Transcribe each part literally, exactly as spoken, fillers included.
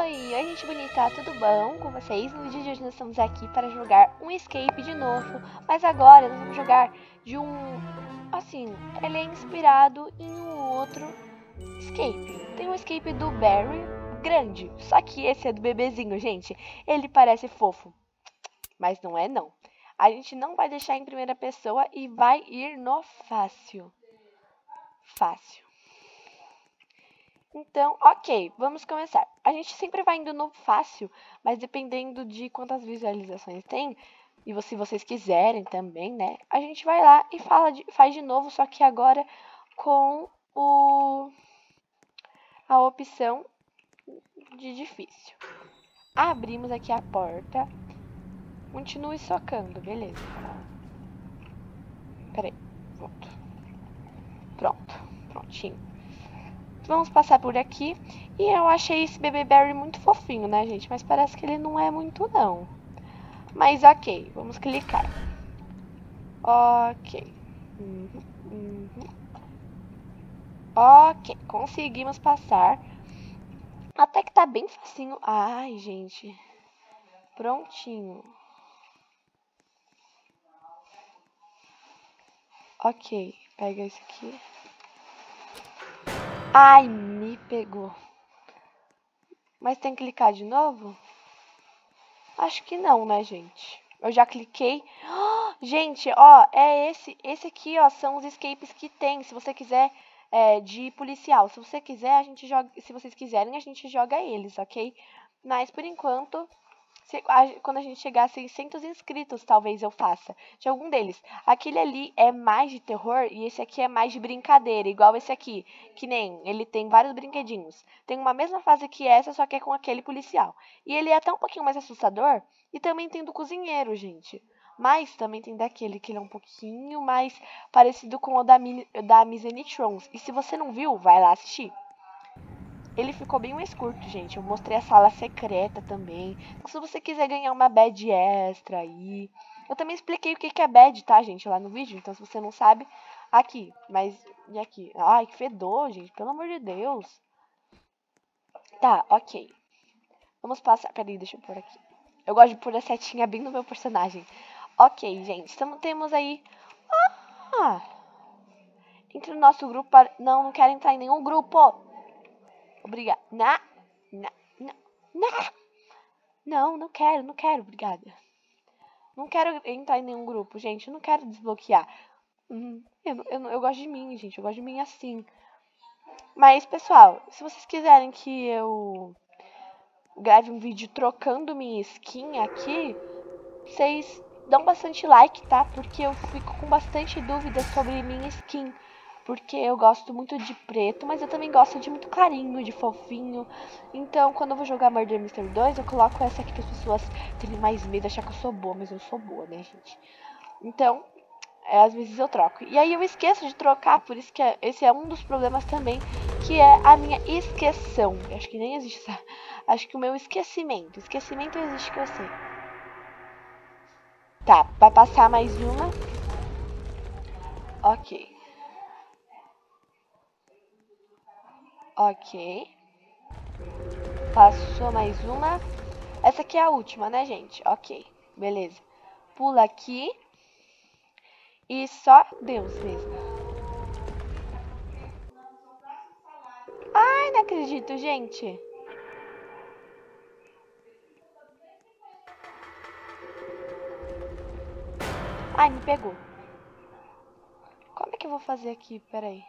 Oi, oi gente bonita, tudo bom com vocês? No vídeo de hoje nós estamos aqui para jogar um escape de novo, mas agora nós vamos jogar de um, assim, ele é inspirado em um outro escape. Tem um escape do Barry grande, só que esse é do bebezinho, gente. Ele parece fofo, mas não é não. A gente não vai deixar em primeira pessoa e vai ir no fácil. Fácil. Então, ok, vamos começar. A gente sempre vai indo no fácil, mas dependendo de quantas visualizações tem, e se vocês quiserem também, né? A gente vai lá e fala de, faz de novo, só que agora com o, a opção de difícil. Abrimos aqui a porta. Continue socando, beleza. Peraí, volto. Pronto, prontinho. Vamos passar por aqui. E eu achei esse bebê Barry muito fofinho, né, gente? Mas parece que ele não é muito, não. Mas ok, vamos clicar. Ok. Uhum, uhum. Ok, conseguimos passar. Até que tá bem facinho. Ai, gente. Prontinho. Ok, pega esse aqui. Ai, me pegou. Mas tem que clicar de novo? Acho que não, né, gente? Eu já cliquei. Oh, gente, ó, é esse, esse aqui, ó, são os escapes que tem. Se você quiser é, de policial, se você quiser, a gente joga. Se vocês quiserem, a gente joga eles, ok? Mas por enquanto, se, a, quando a gente chegar a seiscentos inscritos, talvez eu faça de algum deles. Aquele ali é mais de terror e esse aqui é mais de brincadeira, igual esse aqui, que nem ele tem vários brinquedinhos. Tem uma mesma fase que essa, só que é com aquele policial. E ele é até um pouquinho mais assustador. E também tem do cozinheiro, gente. Mas também tem daquele que ele é um pouquinho mais parecido com o da, da Miss Anitrons. E se você não viu, vai lá assistir. Ele ficou bem mais curto, gente. Eu mostrei a sala secreta também. Se você quiser ganhar uma badge extra aí. Eu também expliquei o que é badge, tá, gente? Lá no vídeo. Então, se você não sabe, aqui. Mas, e aqui? Ai, que fedor, gente. Pelo amor de Deus. Tá, ok. Vamos passar. Peraí, deixa eu pôr aqui. Eu gosto de pôr a setinha bem no meu personagem. Ok, gente. Tamo, temos aí... Ah! Entre no nosso grupo. Para... Não, não quero entrar em nenhum grupo. Obrigada. Não, não, não, não. Não, não quero, não quero, obrigada. Não quero entrar em nenhum grupo, gente. Eu não quero desbloquear. Hum, eu, eu, eu gosto de mim, gente. Eu gosto de mim assim. Mas, pessoal, se vocês quiserem que eu grave um vídeo trocando minha skin aqui, vocês dão bastante like, tá? Porque eu fico com bastante dúvidas sobre minha skin. Porque eu gosto muito de preto, mas eu também gosto de muito clarinho, de fofinho. Então, quando eu vou jogar Murder Mystery dois, eu coloco essa aqui para as pessoas terem mais medo, achar que eu sou boa, mas eu sou boa, né, gente? Então, é, às vezes eu troco. E aí eu esqueço de trocar, por isso que é, esse é um dos problemas também, que é a minha esqueção. Eu acho que nem existe essa... Acho que o meu esquecimento. Esquecimento existe, que eu sei. Tá, vai passar mais uma. Ok. Ok. Passou mais uma. Essa aqui é a última, né, gente? Ok, beleza. Pula aqui. E só Deus mesmo. Ai, não acredito, gente. Ai, me pegou. Como é que eu vou fazer aqui? Peraí.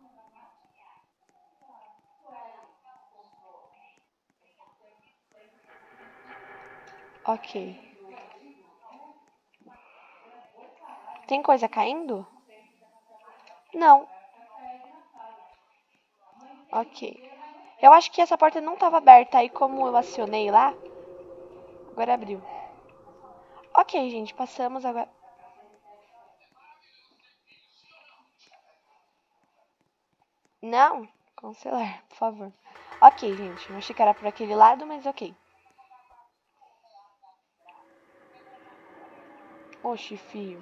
Ok. Tem coisa caindo? Não. Ok. Eu acho que essa porta não estava aberta. Aí como eu acionei lá, agora abriu. Ok, gente. Passamos agora. Não? Cancelar, por favor. Ok, gente. Eu achei que era por aquele lado, mas ok. Oxi, fio.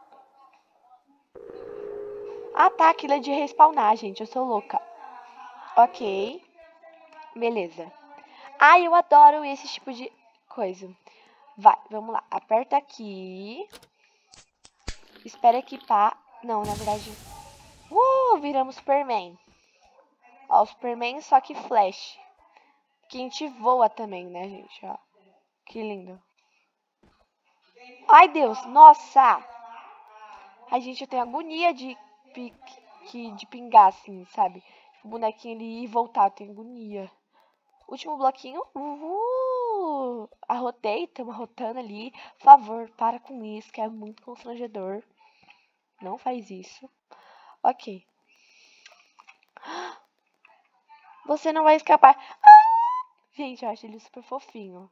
Ah, tá. Aquilo é de respawnar, gente. Eu sou louca. Ok. Beleza. Ai, eu adoro esse tipo de coisa. Vai, vamos lá. Aperta aqui. Espera equipar. Não, na verdade... Uh, viramos Superman. Ó, o Superman, só que Flash. Que a gente voa também, né, gente? Ó, que lindo. Ai, Deus, nossa! Ai, gente, eu tenho agonia de, de, de pingar, assim, sabe? O bonequinho ele ir e voltar, eu tenho agonia. Último bloquinho. Uhul! Arrotei, estamos arrotando ali. Por favor, para com isso, que é muito constrangedor. Não faz isso. Ok. Você não vai escapar. Ah! Gente, eu acho ele super fofinho.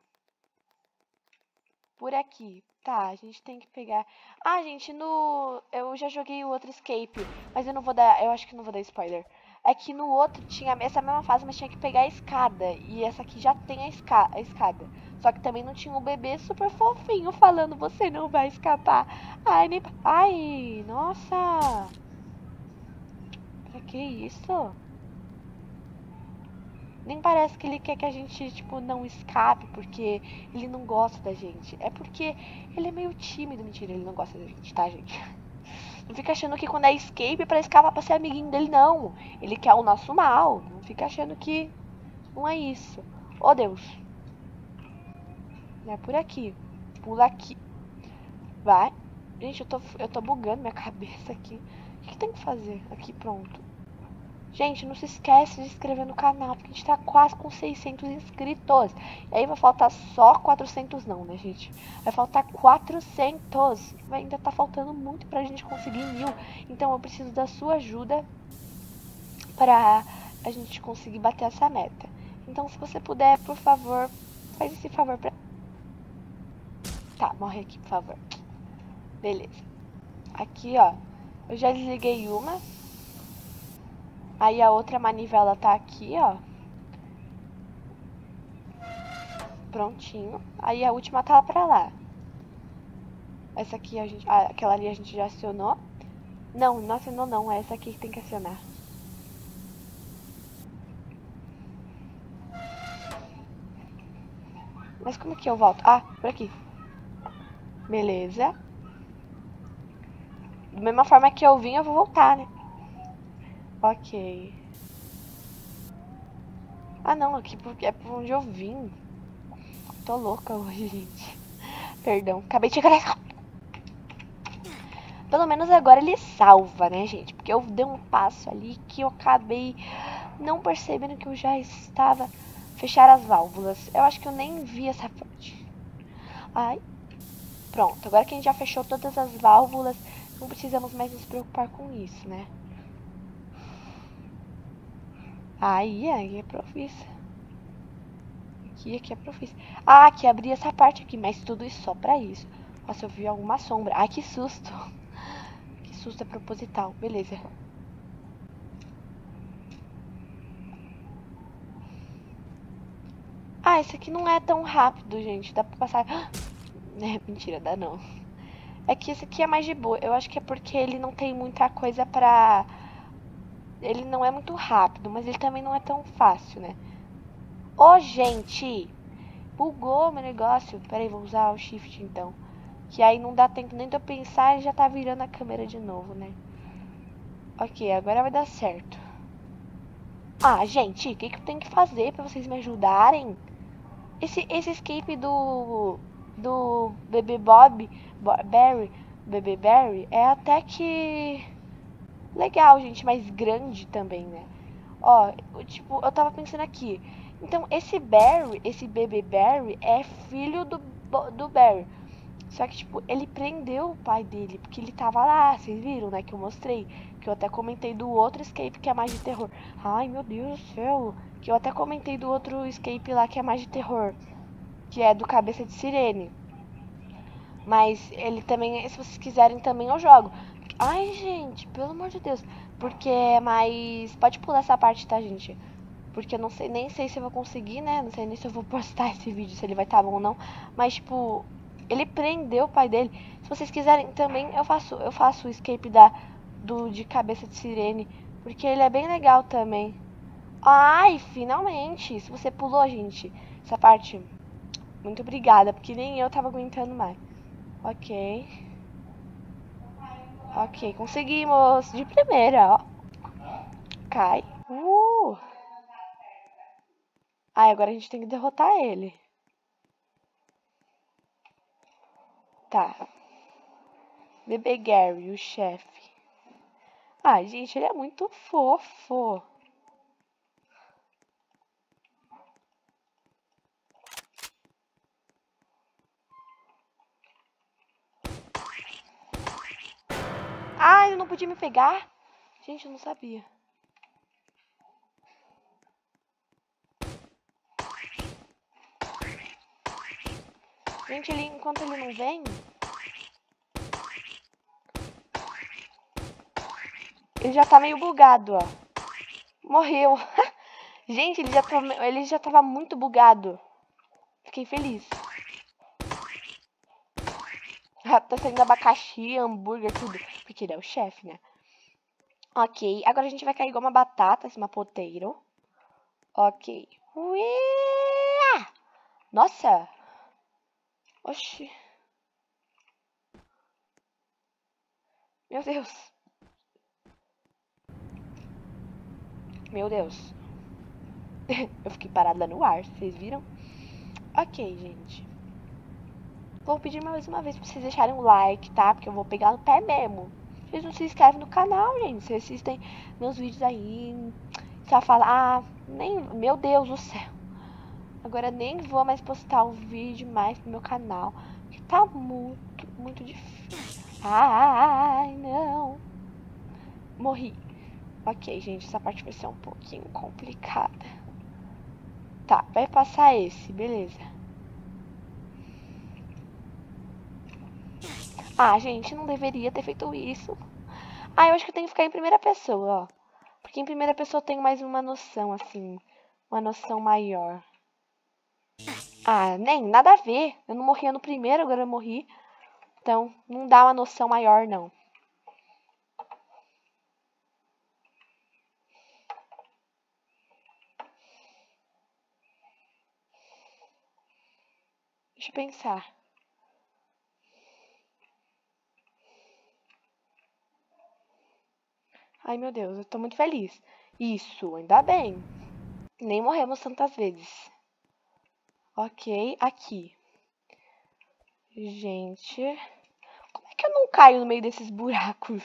Por aqui. Tá, a gente tem que pegar... Ah, gente, no... Eu já joguei o outro Escape, mas eu não vou dar... Eu acho que não vou dar spoiler. É que no outro tinha essa mesma fase, mas tinha que pegar a escada. E essa aqui já tem a, esca... a escada. Só que também não tinha um bebê super fofinho falando, você não vai escapar. Ai, nem... Ai, nossa. Pra que isso? Nem parece que ele quer que a gente, tipo, não escape, porque ele não gosta da gente. É porque ele é meio tímido. Mentira, ele não gosta da gente, tá, gente? Não fica achando que quando é escape é pra escapar pra ser amiguinho dele, não. Ele quer o nosso mal. Não fica achando que não é isso. Oh, Deus. Não é por aqui. Pula aqui. Vai. Gente, eu tô, eu tô bugando minha cabeça aqui. O que, que tem que fazer? Aqui, pronto. Gente, não se esquece de se inscrever no canal, porque a gente tá quase com seiscentos inscritos. E aí vai faltar só quatrocentos não, né, gente? Vai faltar quatrocentos. Ainda tá faltando muito pra gente conseguir mil. Então eu preciso da sua ajuda pra a gente conseguir bater essa meta. Então se você puder, por favor, faz esse favor pra... Tá, morre aqui, por favor. Beleza. Aqui, ó. Eu já desliguei uma. Aí a outra manivela tá aqui, ó. Prontinho. Aí a última tá pra lá. Essa aqui a gente... Ah, aquela ali a gente já acionou. Não, não acionou não. É essa aqui que tem que acionar. Mas como que eu volto? Ah, por aqui. Beleza. Da mesma forma que eu vim, eu vou voltar, né? Ok. Ah, não. Aqui é por onde eu vim. Tô louca hoje, gente. Perdão. Acabei de chegar. Pelo menos agora ele salva, né, gente? Porque eu dei um passo ali que eu acabei não percebendo que eu já estava... Fechar as válvulas. Eu acho que eu nem vi essa parte. Ai. Pronto. Agora que a gente já fechou todas as válvulas, não precisamos mais nos preocupar com isso, né? Aí, aí é profissa. Aqui, aqui é profissa. Ah, aqui abri essa parte aqui, mas tudo isso só pra isso. Nossa, eu vi alguma sombra. Ai, que susto. Que susto, é proposital. Beleza. Ah, esse aqui não é tão rápido, gente. Dá pra passar... É, mentira, dá não. É que esse aqui é mais de boa. Eu acho que é porque ele não tem muita coisa pra... Ele não é muito rápido, mas ele também não é tão fácil, né? Ô, oh, gente! Bugou meu negócio. Pera aí, vou usar o shift, então. Que aí não dá tempo nem de eu pensar e já tá virando a câmera de novo, né? Ok, agora vai dar certo. Ah, gente, o que, que eu tenho que fazer pra vocês me ajudarem? Esse, esse escape do... Do Bebê Bob... Barry... Bebê Barry é até que... Legal, gente, mas grande também, né? Ó, tipo, eu tava pensando aqui. Então, esse Barry, esse Bebê Barry é filho do, do Barry. Só que, tipo, ele prendeu o pai dele, porque ele tava lá, vocês viram, né, que eu mostrei. Que eu até comentei do outro escape que é mais de terror. Ai, meu Deus do céu. Que eu até comentei do outro escape lá que é mais de terror. Que é do Cabeça de Sirene. Mas ele também, se vocês quiserem também eu jogo. Ai, gente, pelo amor de Deus. Porque é mais... Pode pular essa parte, tá, gente? Porque eu não sei, nem sei se eu vou conseguir, né? Não sei nem se eu vou postar esse vídeo, se ele vai estar bom ou não. Mas, tipo, ele prendeu o pai dele. Se vocês quiserem também, eu faço eu faço o escape da, do, de Cabeça de Sirene. Porque ele é bem legal também. Ai, finalmente. Se você pulou, gente, essa parte, muito obrigada, porque nem eu tava aguentando mais. Ok. Ok, conseguimos. De primeira, ó. Cai. Uh. Ai, agora a gente tem que derrotar ele. Tá. Bebê Gary, o chefe. Ai, gente, ele é muito fofo. Ai, eu não podia me pegar. Gente, eu não sabia. Gente, ele, enquanto ele não vem... Ele já tá meio bugado, ó. Morreu. Gente, ele já, tá, ele já tava muito bugado. Fiquei feliz. Tá saindo abacaxi, hambúrguer, tudo. Porque ele é o chefe, né? Ok, agora a gente vai cair igual uma batata, assim, uma poteiro. Ok. Uia! Nossa! Oxi. Meu Deus. Meu Deus. Eu fiquei parada no ar, vocês viram? Ok, gente. Vou pedir mais uma vez pra vocês deixarem um like, tá? Porque eu vou pegar no pé mesmo. Vocês não se inscrevem no canal, gente. Vocês assistem meus vídeos aí. Só falar, ah, nem... Meu Deus do céu. Agora nem vou mais postar o vídeo mais no meu canal. Porque tá muito, muito difícil. Ai, não. Morri. Ok, gente, essa parte vai ser um pouquinho complicada. Tá, vai passar esse, beleza. Ah, gente, não deveria ter feito isso. Ah, eu acho que eu tenho que ficar em primeira pessoa, ó. Porque em primeira pessoa eu tenho mais uma noção, assim. Uma noção maior. Ah, nem, nada a ver. Eu não morria no primeiro, agora eu morri. Então, não dá uma noção maior, não. Deixa eu pensar. Ai, meu Deus, eu tô muito feliz. Isso, ainda bem. Nem morremos tantas vezes. Ok, aqui. Gente, como é que eu não caio no meio desses buracos?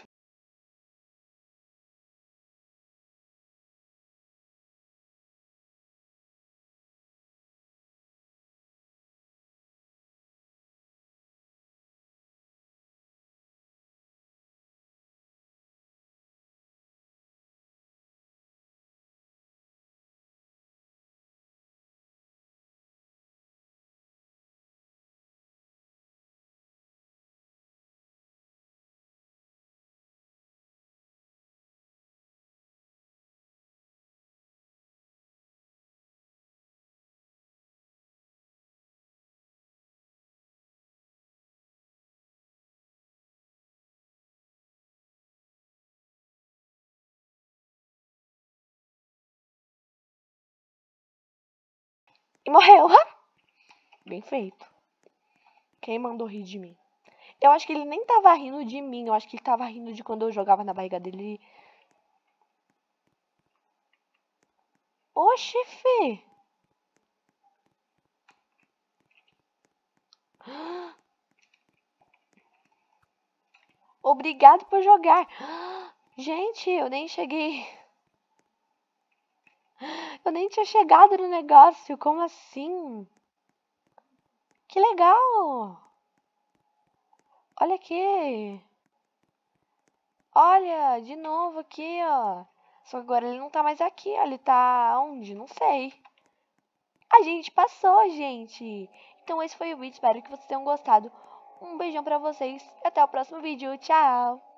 E morreu. Bem feito. Quem mandou rir de mim? Eu acho que ele nem tava rindo de mim. Eu acho que ele tava rindo de quando eu jogava na barriga dele. Oxe, Fê. Obrigado por jogar. Gente, eu nem cheguei. Eu nem tinha chegado no negócio. Como assim? Que legal. Olha aqui. Olha, de novo aqui, ó. Só que agora ele não tá mais aqui, ó. Ele tá onde? Não sei. A gente passou, gente. Então esse foi o vídeo. Espero que vocês tenham gostado. Um beijão pra vocês. Até o próximo vídeo. Tchau.